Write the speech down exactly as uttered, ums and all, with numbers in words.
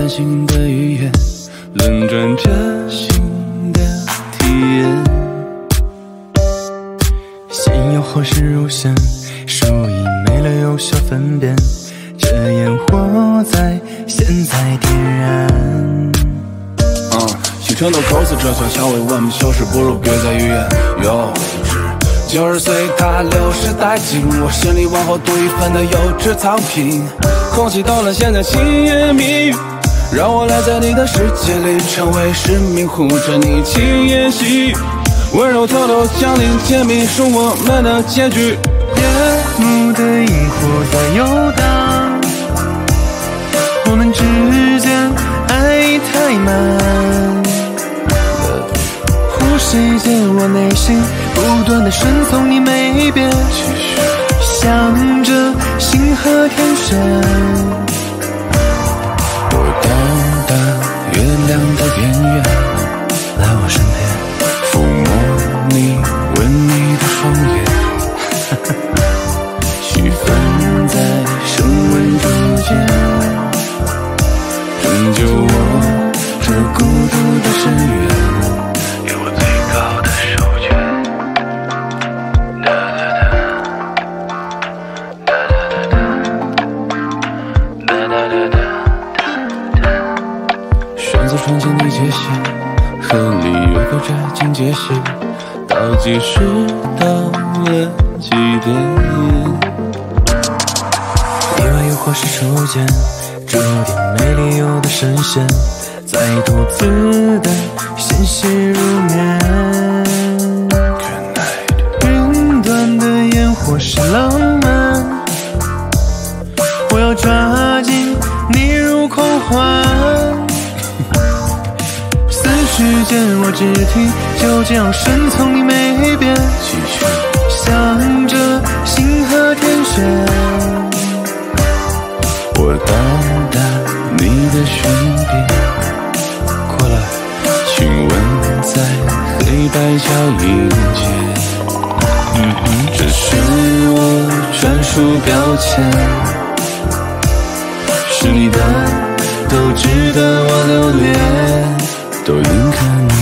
转新的语言，轮转着新的体验。心有或是如线，树已没了有效分辨，这烟火在现在点燃。嗯，新城的口子，这小香味我们消失不如别再语言。有九十岁他六十殆尽，我心里往后多一份的幼稚藏品。空气都冷，现在轻言蜜语，让我来在你的世界里成为使命，护着你轻言细语，温柔透露降临甜蜜，是我们的结局。夜幕的萤火在游荡，我们之间爱意太满，呼吸间我内心不断的顺从你每一遍，向着星河天选，我到达月亮的边缘，来我身边抚摸你，吻你的双眼，气氛在升温中间，拯救我这孤独的深渊，有我最高的手绢。选择创建的界限，和你越过这境界线，倒计时到了几点？意外又或是初见，注定没理由的深陷，再独自的鲜血入眠。云端的烟火是浪漫，我要抓紧你入狂欢。思绪间我只听，就这样顺从你每一遍，向着星河天选，我到达你的身边，过来亲吻在黑白交映间。嗯哼，这是我专属标签，是你的都值得我留恋，都应看你